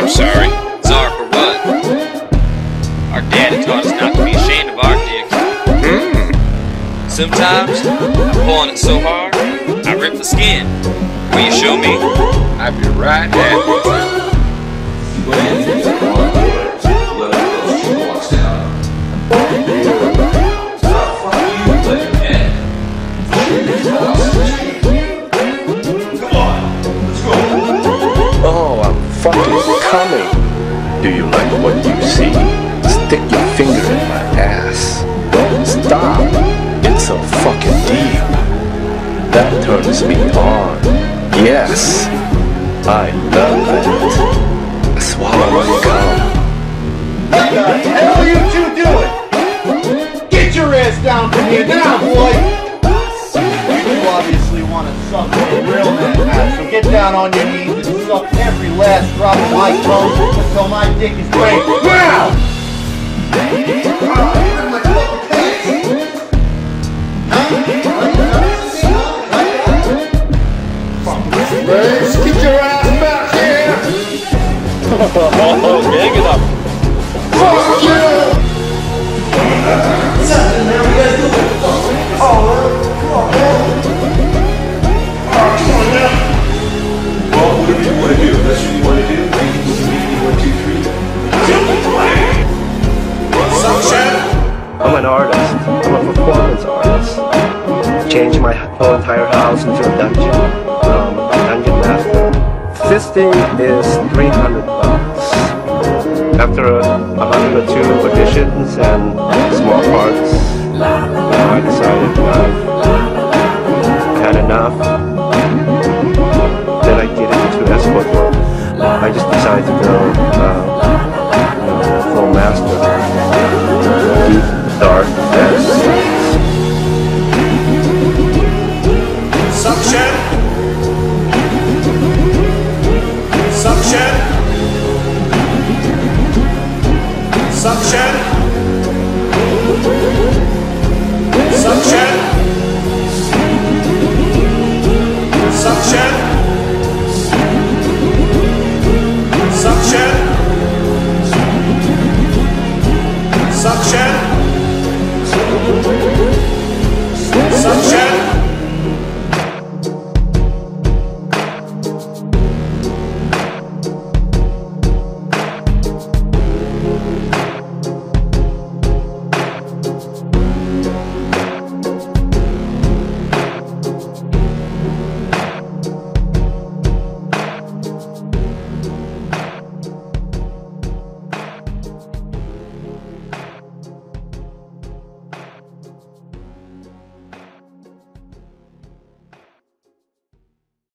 I'm sorry. Sorry for what? Our daddy taught us not to be ashamed of our dicks. Sometimes, I'm pulling it so hard, I rip the skin. Will you show me? I'd be right at you. Oh, I'm fucking coming. Do you like what you see? Stick your finger in my ass. Don't stop. It's so fucking deep. That turns me on. Yes. I love it. Swallow my cum. What the hell are you two doing? Get your ass down from here now, boy! You obviously want to suck what a real man has, so get down on your knees and suck every last drop of my cum until my dick is drained. Now! Let's get your ass back here! Oh, dig it up. Fuck you! What's happening, man? What you guys doing? Oh, come on, man. Alright, come on now. Well, whatever you want to do. That's what you want to do. You can do 1, 2, 3. Suck shit. I'm an artist. I'm a performance artist. Changed my whole entire house into a dungeon. Dungeon master. Fisting is $300. After 102 auditions and small parts, I decided I had enough. Then I get into escort work. I just decided to go full master. Deep, dark, dance. Suction. Suction. Suction. Suction. Suction.